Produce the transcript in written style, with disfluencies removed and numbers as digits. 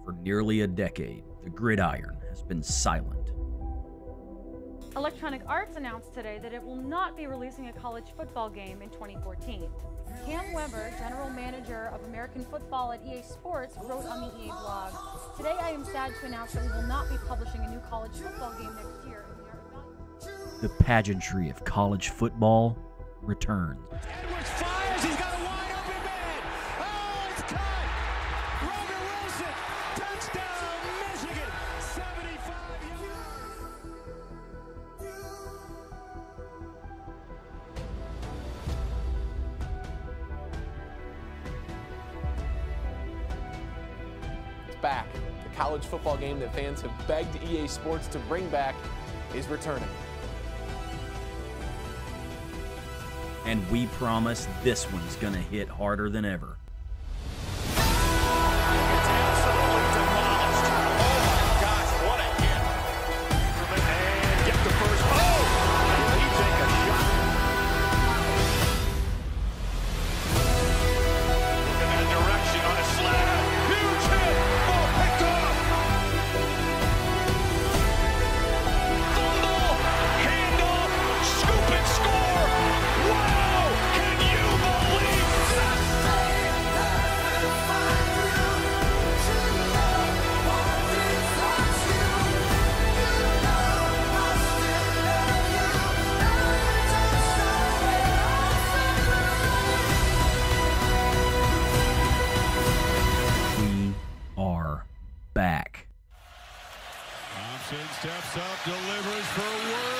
For nearly a decade, the gridiron has been silent. Electronic Arts announced today that it will not be releasing a college football game in 2014. Cam Weber, general manager of American football at EA Sports, wrote on the EA blog, "Today I am sad to announce that we will not be publishing a new college football game next year." The pageantry of college football returns. Edwards fires, he's got a wide open man. Oh, it's caught. Roger Wilson, touchdown, Michigan, 75 yards. It's back. The college football game that fans have begged EA Sports to bring back is returning. And we promise this one's gonna hit harder than ever. It's absolutely demolished. Oh my gosh, what a hit. And get the first. Oh! Did he take a shot? Look in that direction on a slab. Huge hit. Ball picked off. Fumble. Handoff. Scoop and score. Wow! Can you believe that? We are back. Thompson steps up, delivers for Worth.